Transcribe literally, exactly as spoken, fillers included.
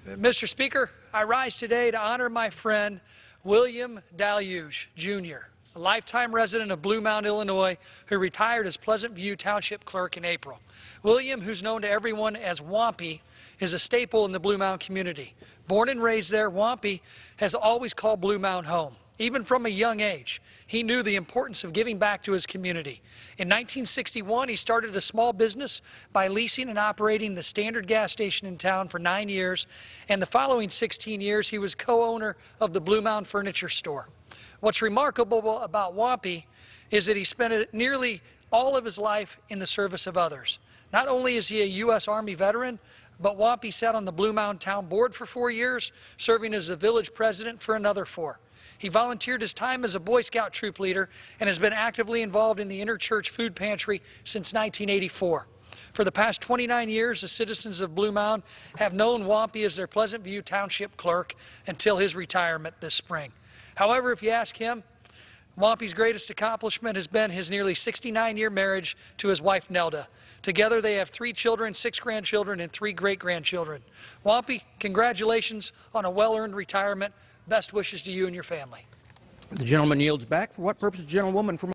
Mister Speaker, I rise today to honor my friend William Dalluge, Junior, a lifetime resident of Blue Mound, Illinois, who retired as Pleasant View Township Clerk in April. William, who's known to everyone as Wampy, is a staple in the Blue Mound community. Born and raised there, Wampy has always called Blue Mound home. Even from a young age, he knew the importance of giving back to his community. In nineteen sixty-one, he started a small business by leasing and operating the standard gas station in town for nine years, and the following sixteen years, he was co-owner of the Blue Mound Furniture Store. What's remarkable about Wampy is that he spent nearly all of his life in the service of others. Not only is he a U S Army veteran, but Wampy sat on the Blue Mound Town Board for four years, serving as the village president for another four. He volunteered his time as a Boy Scout troop leader and has been actively involved in the Interchurch Food Pantry since nineteen eighty-four. For the past twenty-nine years, the citizens of Blue Mound have known Wampy as their Pleasant View Township Clerk until his retirement this spring. However, if you ask him, Wampy's greatest accomplishment has been his nearly sixty-nine year marriage to his wife, Nelda. Together, they have three children, six grandchildren, and three great-grandchildren. Wampy, congratulations on a well-earned retirement. Best wishes to you and your family. The gentleman yields back. For what purpose, gentlewoman? For